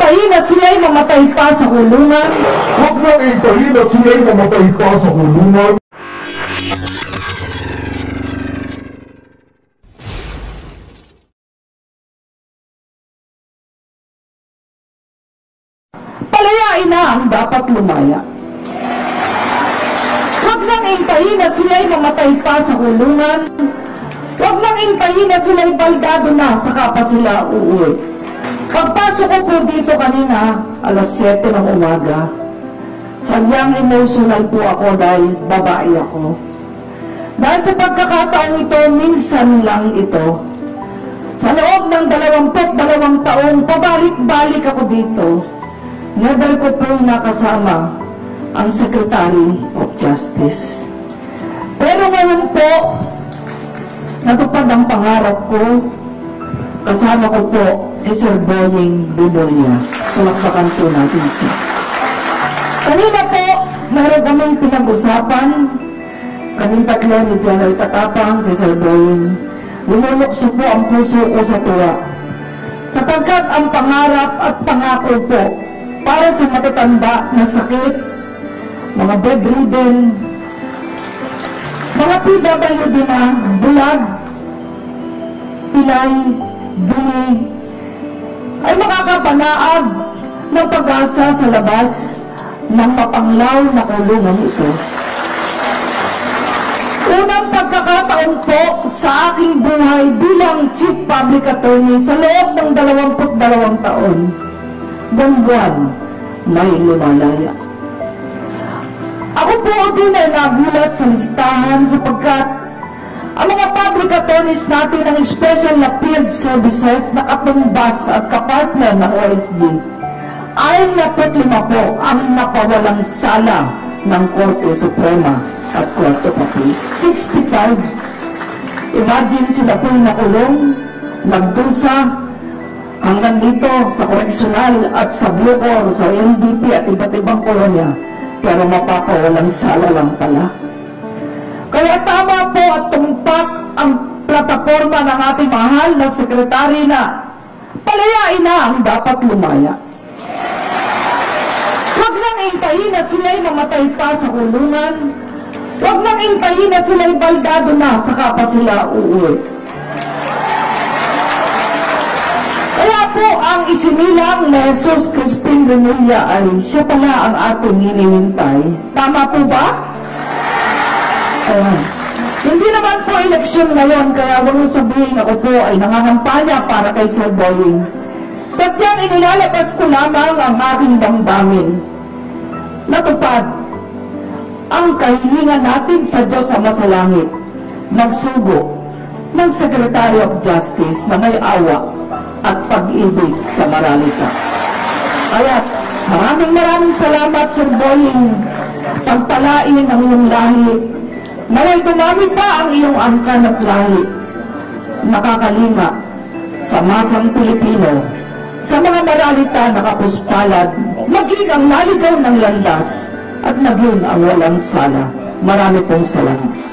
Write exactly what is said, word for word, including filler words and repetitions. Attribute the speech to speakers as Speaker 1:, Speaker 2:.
Speaker 1: hintayin na sila'y mamatay pa sa kulungan.
Speaker 2: Huwag nang hintayin na sila'y mamatay pa sa kulungan.
Speaker 1: Palayain na ang dapat lumaya. Huwag nang hintayin na sila'y mamatay pa sa kulungan. Huwag nang hintayin na sila'y baldado na, saka pa sila uuwi. Pagpasok ko po dito kanina, alas siyete ng umaga, sadyang emotional po ako dahil babae ako. Dahil sa pagkakataong ito, minsan lang ito. Sa loob ng dalawamput dalawang taong, pabalik-balik ako dito. Never ko pong nakasama ang Secretary of Justice. Pero ngayon po, natupad ang pangarap ko. Kasama ko po si Sir Boying Bibolia. Tulakpakan po natin siya. Kanina po, meron kaming pinag-usapan. Kaming tatlo ni General Katapang, si Sir Boying. Lumulukso po ang puso ko sa tuwa. Sapagkat ang pangarap at pangako po para sa matatanda na sakit, mga bedridden, mga P W D na bulag, pilay, dumi, ay makakapanaag ng pag-asa sa labas ng mapanglaw na kulungan ito. Unang pagkakataon po sa aking buhay bilang Chief Public Attorney sa loob ng dalawamput dalawang taon, buwan-buwan may lumalaya. Ako po din ay nagulat sa listahan sapagkat ang mga public attorneys natin ng special na field services na katumbas at kapartner ng O S G ay napatulima po ang napawalang sala ng Korte Suprema at Court of Appeals. sixty-five. Imagine sila po'y nakulong, nagdusa, hanggang dito sa Correctional at sa Bucor, sa N D P at iba't ibang kolonya, pero mapapawalang sala lang pala. Kaya tama po at tumpak ang plataforma ng ating mahal na sekretary na palayain na ang dapat lumaya. Huwag nang hintayin na sila'y mamatay pa sa kulungan. Huwag nang hintayin na sila'y baldado na, saka pa sila uuwi. Kaya po ang isinilang na Jesus Crispin Remulla ay siya pala ang ating hinihintay. Tama po ba? Ayan. Hindi naman po eleksyon ngayon, kaya huwag mong sabihin ako po ay nangangampanya para kay Sir Boying. Sadyang inilalabas ko lamang ang aking damdamin. Natupad ang kahilingan natin sa Diyos Ama sa Langit, nagsugo ng Secretary of Justice na may awa at pag-ibig sa maralita. Kaya maraming maraming salamat, Sir Boying, pagpalain ang iyong lahi. Naway dumami pa ang iyong angkan at lahi, nakakalinga sa masang Pilipino, sa mga maralita na kapuspalad, maging ang naligaw ng landas at naging ang walang sala. Marami pong salamat.